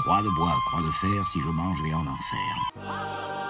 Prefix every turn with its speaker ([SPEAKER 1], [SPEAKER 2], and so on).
[SPEAKER 1] Croix de bois, croix de fer, si je mange, je vais en enfer.